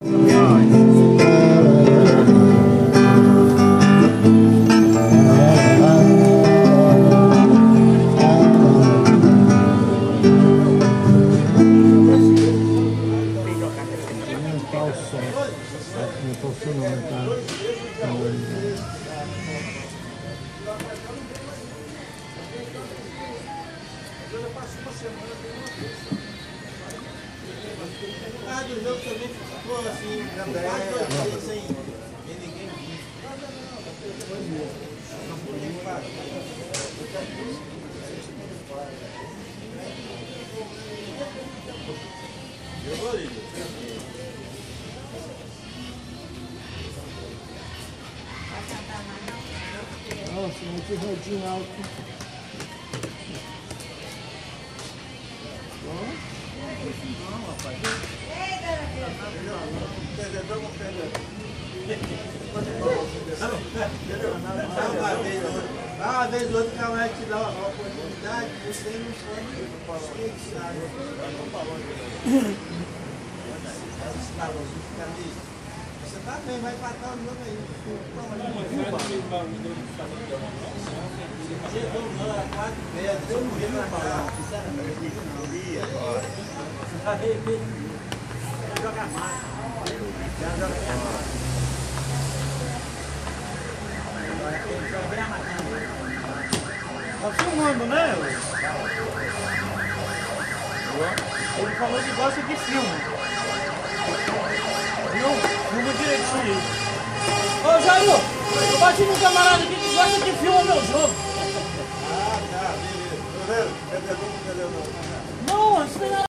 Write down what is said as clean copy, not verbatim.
Do jogo também ficou assim, quase sem ninguém. Nossa, muito rodinho alto. Não, rapaz. Uma vez o outro cara vai te dar uma oportunidade, você não sabe o que sabe. Você tá bem, vai empatar o jogo aí. Chegou lá, 4 vezes, eu não vi pra cá. Joga mais. Tá filmando, né? Ele falou que gosta de filme. Filma direitinho. Ô Jair, eu bati no camarada aqui que gosta de filme meu jogo. Ah, tá, beleza. Não, isso não é